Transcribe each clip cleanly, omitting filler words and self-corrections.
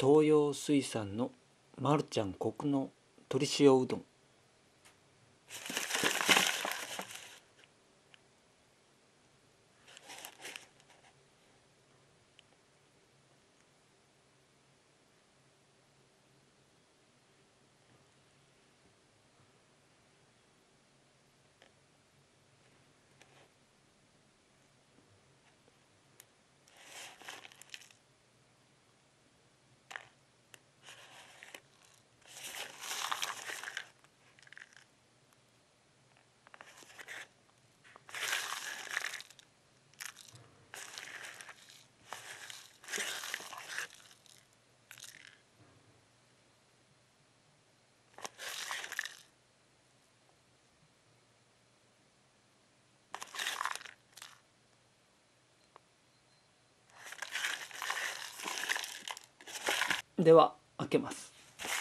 東洋水産のマルちゃんコクの鶏塩うどん。では開けます。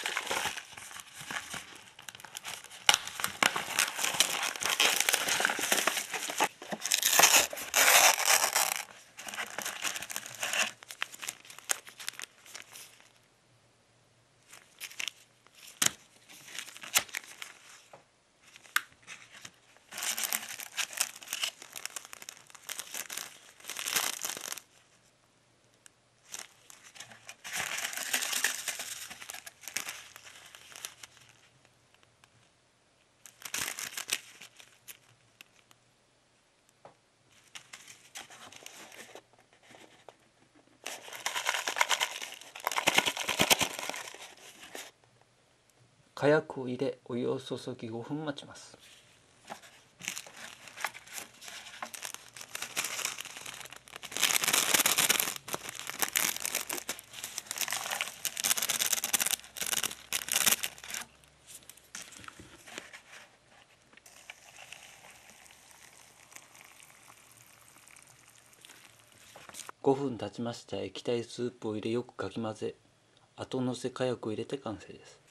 火薬を入れ、お湯を注ぎ5分待ちます。5分経ちましたら液体スープを入れよくかき混ぜ、後のせ火薬を入れて完成です。